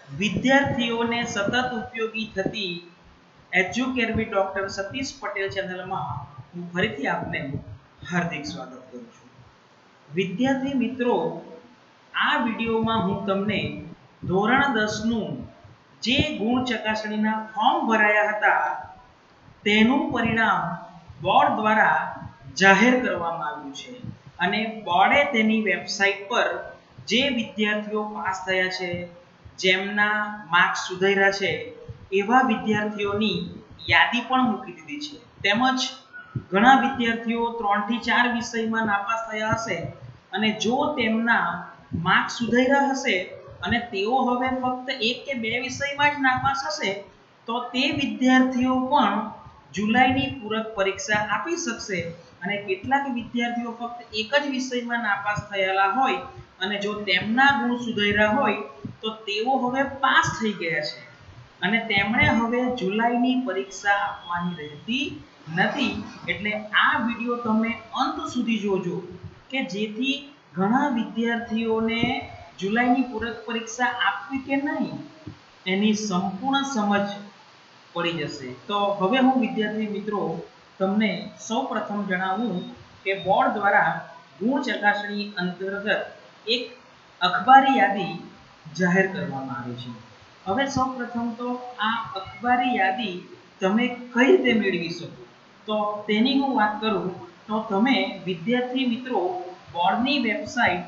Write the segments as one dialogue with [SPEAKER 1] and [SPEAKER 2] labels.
[SPEAKER 1] વિદ્યાર્થીઓને સતત ઉપયોગી થતી એજ્યુકેરવી ડોક્ટર સતીશ પટેલ ચેનલમાં હું ફરીથી આપને હાર્દિક સ્વાગત કરું છું। વિદ્યાર્થી મિત્રો, આ વિડીયોમાં હું તમને ધોરણ 10 નું જે ગુણ ચકાસણીના ફોર્મ ભરાયા હતા તેનું પરિણામ બોર્ડ દ્વારા જાહેર કરવામાં આવ્યું છે અને બોર્ડે તેની વેબસાઇટ પર જે વિદ્યાર્થીઓ પાસ થયા છે, જેમના માર્ક્સ સુધર્યા છે એવા વિદ્યાર્થીઓની યાદી પણ મૂકી દીધી છે। તેમજ ઘણા વિદ્યાર્થીઓ 3 થી 4 વિષયમાં નાપાસ થયા હશે અને જો તેમના માર્ક્સ સુધર્યા હશે અને તેઓ હવે ફક્ત 1 કે 2 વિષયમાં જ નાપાસ હશે તો તે વિદ્યાર્થીઓ પણ જુલાઈની પૂરક પરીક્ષા આપી શકશે। અને કેટલાક વિદ્યાર્થીઓ ફક્ત એક જ વિષયમાં નાપાસ થયેલા હોય અને જો તેમના ગુણ સુધર્યા હોય તો તેઓ હવે પાસ થઈ ગયા છે અને તેમણે હવે જુલાઈની પરીક્ષા આપવાની રહેતી નથી। એટલે આ વિડિયો તમે અંત સુધી જોજો કે જેથી ઘણા વિદ્યાર્થીઓને જુલાઈની પૂરક પરીક્ષા આપવી કે નહીં એની સંપૂર્ણ સમજ પડી જશે। તો હવે હું વિદ્યાર્થી મિત્રો તમને સૌપ્રથમ જણાવું કે બોર્ડ દ્વારા ગુણ ચકાસણી અંતર્ગત એક અખબારી યાદી જાહેર કરવામાં આવી છે। હવે સૌપ્રથમ તો આ અખબારી યાદી તમે કઈ રીતે મેળવી શકો તો તેની હું વાત કરું તો તમે વિદ્યાર્થી મિત્રો બોર્ડની વેબસાઇટ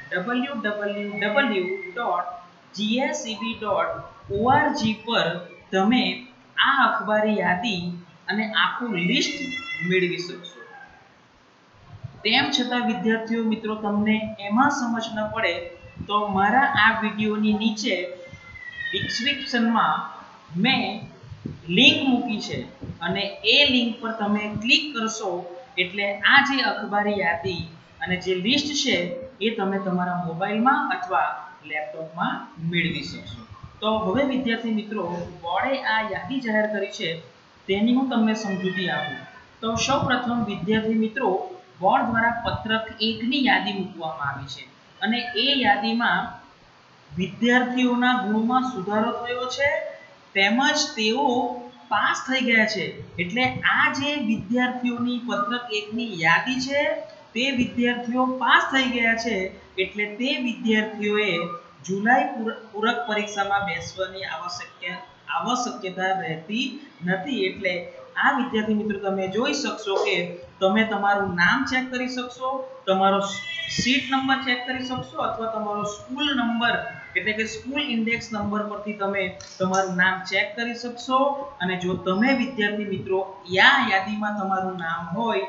[SPEAKER 1] www.gseb.org પર તમે આ અખબારી યાદી અને આખું લિસ્ટ મેળવી શકશો। તેમ છતાં વિદ્યાર્થીઓ મિત્રો તમને એમાં સમજ ન પડે તો મારા આ વિડિયોની નીચે ડિસ્ક્રિપ્શનમાં મેં લિંક મૂકી છે અને એ લિંક પર તમે ક્લિક કરશો એટલે આ જે અખબારી યાદી અને જે લિસ્ટ છે એ તમે તમારા મોબાઈલમાં અથવા લેપટોપમાં મેળવી શકશો। તો હવે વિદ્યાર્થી મિત્રો બોર્ડે આ યાદી જાહેર કરી છે તેની હું તમને સમજૂતી આપું તો સૌપ્રથમ વિદ્યાર્થી મિત્રો બોર્ડ દ્વારા પત્રક 1 ની યાદી મૂકવામાં આવી છે અને એ યાદીમાં વિદ્યાર્થીઓના ગુણમાં સુધારો થયો છે તેમજ તેઓ પાસ થઈ ગયા છે। એટલે આ જે વિદ્યાર્થીઓની પત્રક 1 ની યાદી છે તે વિદ્યાર્થીઓ પાસ થઈ ગયા છે એટલે તે વિદ્યાર્થીઓએ જુલાઈ પૂરક પરીક્ષામાં બેસવાની આવશ્યકતા રહેતી નથી। એટલે આ વિદ્યાર્થી મિત્રો તમે જોઈ શકશો કે તમે તમારું નામ ચેક કરી શકશો, તમારો સીટ નંબર ચેક કરી શકશો અથવા તમારો સ્કૂલ નંબર એટલે કે સ્કૂલ ઇન્ડેક્સ નંબર પરથી તમે તમારું નામ ચેક કરી શકશો અને જો તમે વિદ્યાર્થી મિત્રો આ યાદીમાં તમારું નામ હોય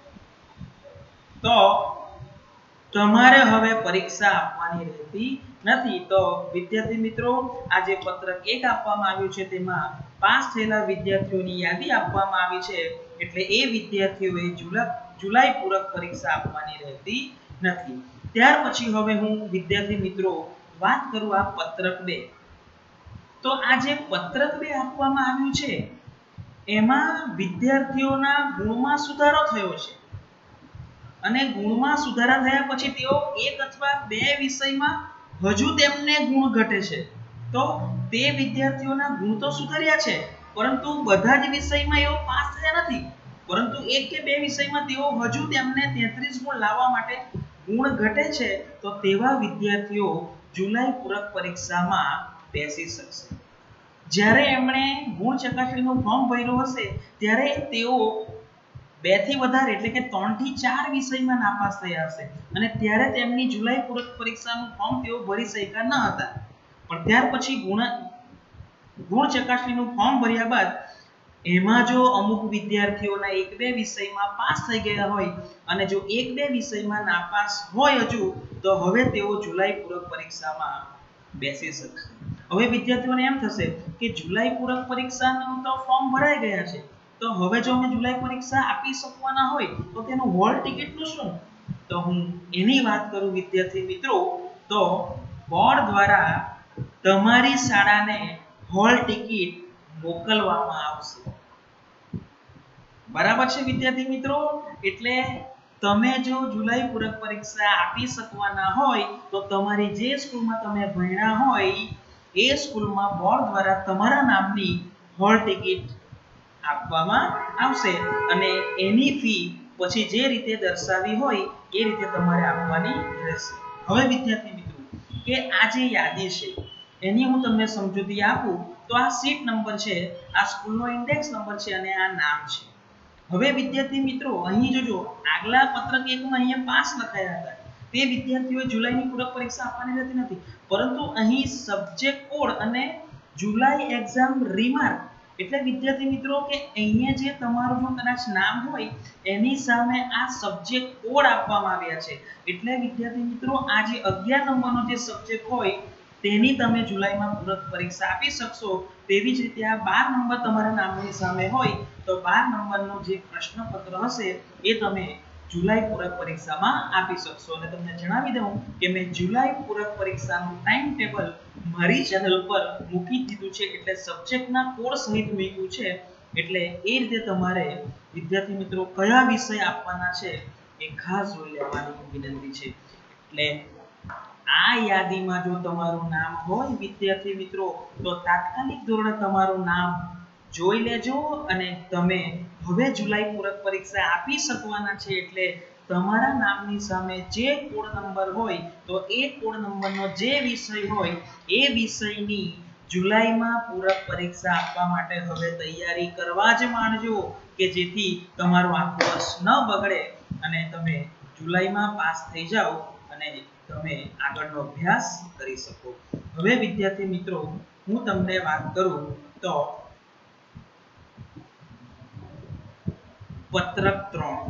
[SPEAKER 1] તો તમારે હવે પરીક્ષા આપવાની રહેતી નથી। તો વિદ્યાર્થી મિત્રો આ જે પત્રક 1 આપવામાં આવ્યું છે તેમાં પાસ થયેલા વિદ્યાર્થીઓની યાદી આપવામાં આવી છે એટલે એ વિદ્યાર્થીઓએ જુલાઈ પૂરક પરીક્ષા આપવાની રહેતી નથી। ત્યાર પછી હવે હું વિદ્યાર્થી મિત્રો વાત કરું આ પત્રક 2 તો આ જે પત્રક 2 આપવામાં આવ્યું છે એમાં વિદ્યાર્થીઓના ગુણમાં સુધારો થયો છે અને ગુણમાં સુધારા થયા પછી તેઓ એક અથવા 2 વિષયમાં હજુ તેમને ગુણ ઘટે છે તો તે વિદ્યાર્થીઓના ગુણ તો સુધર્યા છે પરંતુ બધા જ વિષયમાં એઓ પાસ થયા નથી પરંતુ 1 કે 2 વિષયમાં તેઓ હજુ તેમને 33 ગુણ લાવવા માટે ગુણ ઘટે છે તો તેવા વિદ્યાર્થીઓ જુલાઈ પૂરક પરીક્ષામાં બેસી શકશે। જ્યારે એમણે ગુણ ચકાસણીનું ફોર્મ ભર્યું હશે ત્યારે તેઓ 2 થી વધારે એટલે કે 3 થી 4 વિષયમાં નાપાસ થયા હશે અને ત્યારે તેમની જુલાઈ પૂરક પરીક્ષાનું ફોર્મ તેઓ ભરી શક્યા ન હતા પણ ત્યાર પછી ગુણ ચકાસણીનું ફોર્મ ભર્યા બાદ એમાં જો અમુક વિદ્યાર્થીઓના 1-2 વિષયમાં પાસ થઈ ગયા હોય અને જો 1-2 વિષયમાં નાપાસ હોય હજુ તો હવે તેઓ જુલાઈ પૂરક પરીક્ષામાં બેસી શકશે। હવે વિદ્યાર્થીઓને એમ થશે કે જુલાઈ પૂરક પરીક્ષાનું તો ફોર્મ ભરાઈ ગયા છે તો હવે જો અમે જુલાઈ પરીક્ષા આપી શકવાના હોય તો તેનું હોલ ટિકિટનું શું તો હું એની વાત કરું વિદ્યાર્થી મિત્રો તો બોર્ડ દ્વારા તમારી શાળાને હોલ ટિકિટ મોકલવામાં આવશે। બરાબર છે વિદ્યાર્થી મિત્રો એટલે તમે જો જુલાઈ પૂરક પરીક્ષા આપી શકવાના હોય તો તમારી જે સ્કૂલમાં તમે ભણ્યા હોય એ સ્કૂલમાં બોર્ડ દ્વારા તમારા નામની હોલ ટિકિટ આપવામાં આવશે અને એની ફી પછી જે રીતે દર્શાવી હોય એ રીતે તમારે આપવાની રહેશે. હવે વિદ્યાર્થી મિત્રો કે આ જે યાદી છે એની હું તમને સમજૂતી આપું તો આ સીટ નંબર છે, આ સ્કૂલનો ઇન્ડેક્સ નંબર છે અને આ નામ છે. હવે વિદ્યાર્થી મિત્રો અહીં જોજો, આગલા પત્રક એકમાં અહીંયા પાસ લખાયા હતા. તે વિદ્યાર્થીઓએ જુલાઈની પૂરક પરીક્ષા આપવાની રહેતી નથી, પરંતુ અહીં સબ્જેક્ટ કોડ અને જુલાઈ એક્ઝામ રીમાર્ક એટલે વિદ્યાર્થી મિત્રો કે અહીંયા જે તમારું જો કદાચ નામ હોય એની સામે આ સબ્જેક્ટ કોડ આપવામાં આવ્યા છે. એટલે વિદ્યાર્થી મિત્રો આ જે 11 નંબરનો જે સબ્જેક્ટ હોય તેની તમે જુલાઈમાં પૂરક પરીક્ષા આપી શકશો. તેવી જ રીતે આ 12 નંબર તમારા નામની સામે હોય તો 12 નંબરનો જે પ્રશ્નપત્ર હશે એ તમે જુલાઈ પૂરક પરીક્ષામાં આપી શકશો. અને તમને જણાવી દઉં કે મેં જુલાઈ પૂરક પરીક્ષાનું ટાઈમ ટેબલ મારી ચેનલ પર મૂકી દીધું છે, એટલે સબ્જેક્ટના કોડ સહિત મૂક્યું છે. એટલે એ રીતે તમારે વિદ્યાર્થી મિત્રો કયા વિષય આપવાના છે એ ખાસ જોઈ લેવાની વિનંતી છે. એટલે આ યાદીમાં જો તમારું નામ હોય વિદ્યાર્થી મિત્રો તો તાત્કાલિક ધોરણે તમારું નામ જોઈ લેજો અને તમે હવે જુલાઈ પૂરક પરીક્ષા આપી શકવાના છે. એટલે તમારા નામની સામે જે કોડ નંબર હોય તો એ કોડ નંબરનો જે વિષય હોય એ વિષયની જુલાઈમાં પૂરક પરીક્ષા આપવા માટે હવે તૈયારી કરવા જ માંડજો કે જેથી તમારું આખું વર્ષ ન બગડે અને તમે જુલાઈમાં પાસ થઈ જાઓ અને તમે આગળનો અભ્યાસ કરી શકો. હવે વિદ્યાર્થી મિત્રો હું તમને વાત કરું તો પત્રક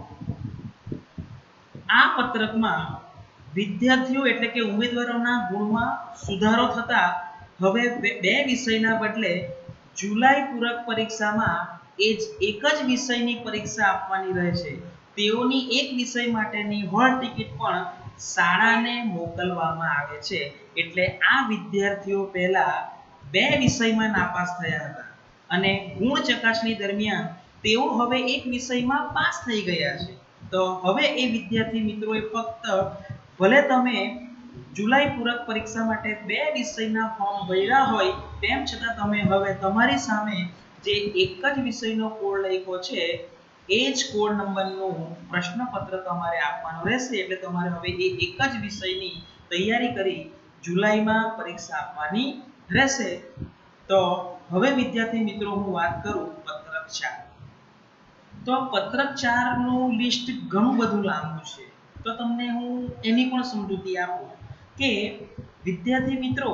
[SPEAKER 1] 3. આ પત્રકમાં વિદ્યાર્થીઓ એટલે કે ઉમેદવારોના ગુણમાં સુધારો થતા હવે બે વિષયના બદલે જુલાઈ પૂરક પરીક્ષામાં એક જ વિષયની પરીક્ષા આપવાની રહે છે. તેઓની એક વિષય માટેની હોલ ટિકિટ પણ શાળાને મોકલવામાં આવે છે. એટલે આ વિદ્યાર્થીઓ પહેલા બે વિષયમાં નાપાસ થયા હતા અને ગુણ ચકાસણી દરમિયાન તેઓ હવે એક વિષયમાં પાસ થઈ ગયા છે. તો હવે એ વિદ્યાર્થી મિત્રોએ ફક્ત ભલે તમે જુલાઈ પૂરક પરીક્ષા માટે બે વિષયના ફોર્મ ભર્યા હોય તેમ છતાં તમે હવે તમારી સામે જે એક જ વિષયનો કોડ લખ્યો છે એ જ કોડ નંબરનું પ્રશ્નપત્ર તમારે આપવાનું રહેશે. એટલે તમારે હવે એ એક જ વિષયની તૈયારી કરી જુલાઈમાં પરીક્ષા આપવાની રહેશે. તો હવે વિદ્યાર્થી મિત્રો હું વાત કરું પત્રક 4. તો પત્રક 4 નું લિસ્ટ ઘણું બધું લાંબુ છે. તો તમને હું એની પણ સમજૂતી આપું કે વિદ્યાર્થી મિત્રો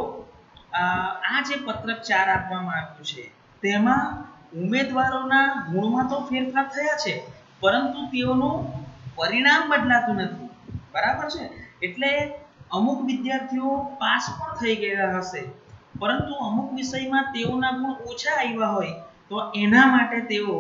[SPEAKER 1] આ જે પત્રક 4 આપવામાં આવ્યું છે તેમાં ઉમેદવારોના ગુણમાં તો ફેરફાર થયા છે, પરંતુ તેઓનું પરિણામ બદલાતું નથી. બરાબર છે? એટલે અમુક વિદ્યાર્થીઓ પાસ પણ થઈ ગયા હશે, પરંતુ અમુક વિષયમાં તેઓના ગુણ ઓછા આવ્યા હોય તો એના માટે તેઓ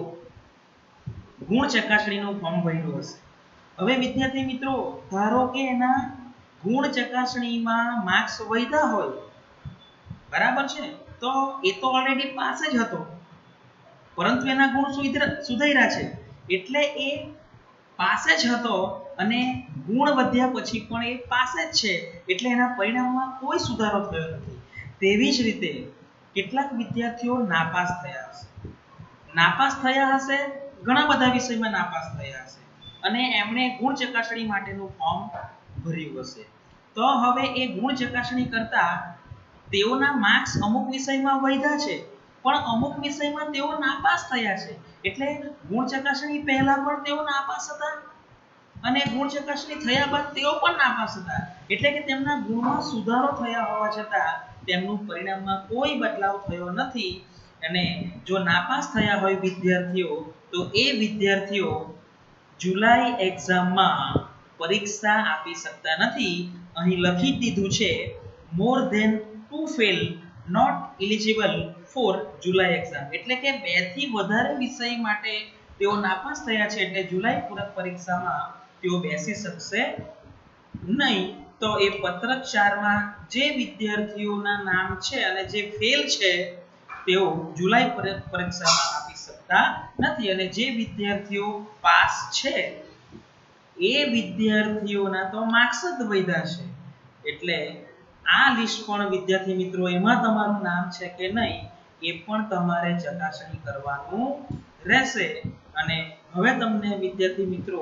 [SPEAKER 1] ગુણ ચકાસણીનું ફોર્મ ભર્યું હશે. હવે વિદ્યાર્થી મિત્રો ધારો કે એના ગુણ ચકાસણીમાં માર્ક્સ વધ્યા હોય, બરાબર છે, તો એ તો ઓલરેડી પાસ જ હતો, પરંતુ એના ગુણ સુધર્યા છે. એટલે એ પાસ જ હતો અને ગુણ વધ્યા પછી પણ એ પાસ જ છે. એટલે એના પરિણામમાં કોઈ સુધારો થયો નથી. તેવી જ રીતે કેટલાક વિદ્યાર્થીઓ નાપાસ થયા હશે. નાપાસ થયા હશે, ઘણા બધા વિષયમાં નાપાસ થયા હશે અને એમણે ગુણ ચકાસણી માટેનું ફોર્મ ભર્યું હશે. તો હવે એ ગુણ ચકાસણી કરતા તેઓના માર્ક્સ અમુક વિષયમાં વધ્યા છે, પણ અમુક વિષયમાં તેઓ નાપાસ થયા છે. એટલે ગુણ ચકાસણી પહેલા પણ તેઓ નાપાસ હતા અને ગુણ ચકાસણી થયા બાદ તેઓ પણ નાપાસ હતા. એટલે કે તેમના ગુણમાં સુધારો થયા હોવા છતાં તેમનું પરિણામમાં કોઈ બદલાવ થયો નથી. અને જો નાપાસ થયા હોય વિદ્યાર્થીઓ તો એ વિદ્યાર્થીઓ જુલાઈ એક્ઝામમાં પરીક્ષા આપી શકતા નથી. અહીં લખી દીધું છે more than 2 fail not eligible for July exam. એટલે કે 2 થી વધારે વિષય માટે તેઓ નાપાસ થયા છે, એટલે જુલાઈ પૂરક પરીક્ષામાં તેઓ બેસી શકશે નહીં. તો એ પત્રક 4 માં જે વિદ્યાર્થીઓના નામ છે અને જે ફેલ છે તેઓ જુલાઈ પરીક્ષામાં આપી શકતા નથી. અને જે વિદ્યાર્થીઓ પાસ છે એ વિદ્યાર્થીઓના તો માર્ક્સ જ વધ્યા છે. એટલે આ લિસ્ટ પણ વિદ્યાર્થી મિત્રો એમાં તમારું નામ છે કે નહીં એ પણ તમારે ચકાસણી કરવાનું રહેશે। અને હવે તમને વિદ્યાર્થી મિત્રો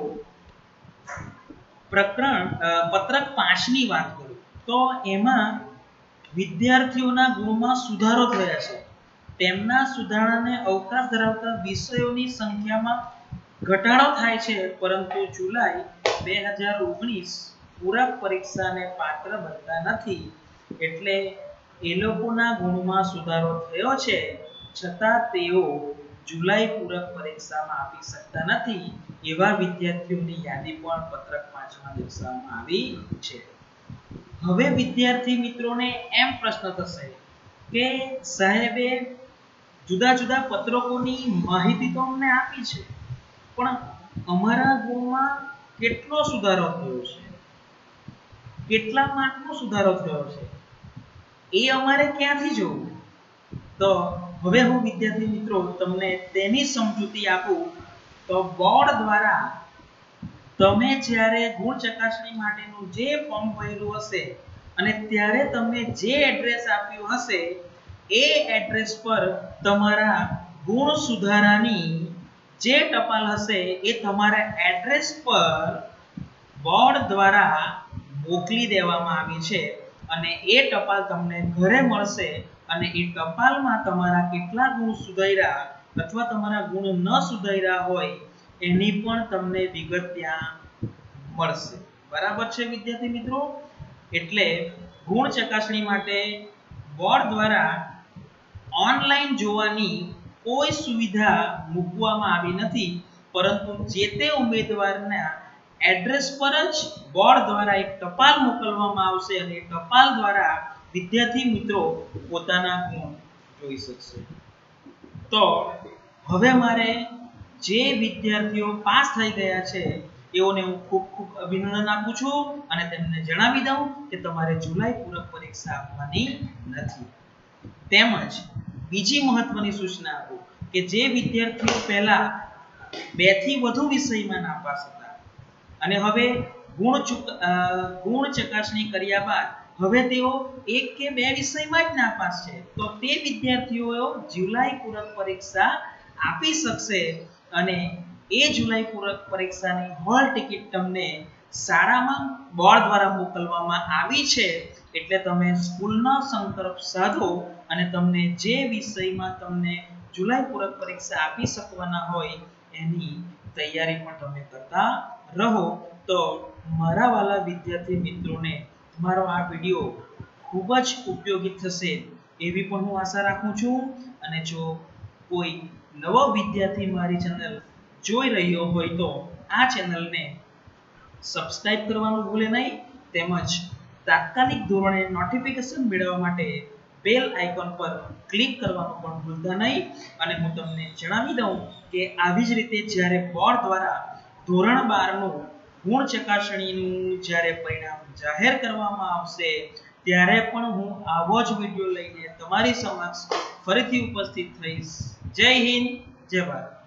[SPEAKER 1] પત્રક 5 ની વાત કરું તો એમાં વિદ્યાર્થીઓના ગુણમાં સુધારો થયો છે। તેમના સુધારણાને અવકાશ ધરાવતા વિષયોની સંખ્યામાં ઘટાડો થાય છે, પરંતુ જુલાઈ 2019 પૂરક પરીક્ષાને પાત્ર બનતા નથી। એટલે એ લોકોના ગુણમાં સુધારો થયો છે, છતાં તેઓ જુલાઈ પૂરક પરીક્ષામાં આપી શકતા નથી એવા વિદ્યાર્થીઓની યાદી પણ પત્રક 5માં દર્શાવવામાં આવી છે। હવે વિદ્યાર્થી મિત્રોને એમ પ્રશ્ન થશે કે સાહેબે જુદા જુદા પત્રકોની માહિતી તો અમને આપી છે, પણ અમારા ગુણમાં કેટલો સુધારો થયો છે, કેટલા માર્કનો સુધારો થયો છે એ અમારે ક્યાંથી જોવું? તો હવે હું વિદ્યાર્થી મિત્રો તમને તેની સમજૂતી આપું તો બોર્ડ દ્વારા તમે જ્યારે ગુણ ચકાસણી માટેનું જે ફોર્મ ભર્યું હશે અને ત્યારે તમે જે એડ્રેસ આપ્યું હશે એ એડ્રેસ પર તમારા ગુણ સુધારાની જે ટપાલ હશે એ તમારા એડ્રેસ પર બોર્ડ દ્વારા મોકલી દેવામાં આવી છે અને એ ટપાલ તમને ઘરે મળશે અને એ ટપાલમાં તમારા કેટલા ગુણ સુધાર્યા અથવા તમારા ગુણ ન સુધાર્યા હોય એની પણ તમને વિગત ત્યાં મળશે। બરાબર છે વિદ્યાર્થી મિત્રો? એટલે ગુણ ચકાસણી માટે બોર્ડ દ્વારા ઓનલાઈન જોવાની કોઈ સુવિધા મૂકવામાં આવી નથી, પરંતુ જે તે ઉમેદવારના એડ્રેસ પર જ બોર્ડ દ્વારા એક ટપાલ મોકલવામાં આવશે અને એ ટપાલ દ્વારા વિદ્યાર્થી મિત્રો પોતાના ગુણ જોઈ શકશે। તો હવે મારે જે વિદ્યાર્થીઓ પાસ થઈ ગયા છે એઓને હું ખૂબ ખૂબ અભિનંદન આપું છું અને તેમને જણાવી દઉં કે તમારે જુલાઈ પૂરક પરીક્ષા આપવાની નથી। તેમજ બીજી મહત્વની સૂચના આપું કે જે વિદ્યાર્થીઓ પહેલા 2 થી વધુ વિષયમાં નાપાસ હતા અને હવે ગુણ ચકાસણી કર્યા બાદ હવે તેઓ 1 કે 2 વિષયમાં જ નાપાસ છે, તો તે વિદ્યાર્થીઓ જુલાઈ પૂરક પરીક્ષા આપી શકશે અને એ જુલાઈ પૂરક પરીક્ષાની હોલ ટિકિટ તમને શાળામાં બોર્ડ દ્વારા મોકલવામાં આવી છે। એટલે તમે સ્કૂલનો સંપર્ક સાધો અને તમને જે વિષયમાં તમને જુલાઈ પૂરક પરીક્ષા આપી શકવાના હોય એની તૈયારી પણ તમે કરતા રહો। તો મારા વાલા વિદ્યાર્થી મિત્રોને મારો આ વિડિયો ખૂબ જ ઉપયોગી થશે એવી પણ હું આશા રાખું છું અને જો કોઈ નવો વિદ્યાર્થી મારી ચેનલ જોઈ રહ્યો હોય તો આ ચેનલને સબસ્ક્રાઇબ કરવાનું ભૂલે નહીં, તેમજ તાત્કાલિક ધોરણે નોટિફિકેશન મેળવવા માટે બેલ આઇકોન પર ક્લિક કરવાનું પણ ભૂલતા નહીં। અને હું તમને જણાવી દઉં કે આવી જ રીતે જ્યારે બોર્ડ દ્વારા ધોરણ 12 નું ગુણ ચકાસણીનું જ્યારે પરિણામ જાહેર કરવામાં આવશે ત્યારે પણ હું આવો જ વિડિયો લઈને તમારી સમક્ષ ફરીથી ઉપસ્થિત થઈશ। જય હિન્દ, જય ભારત।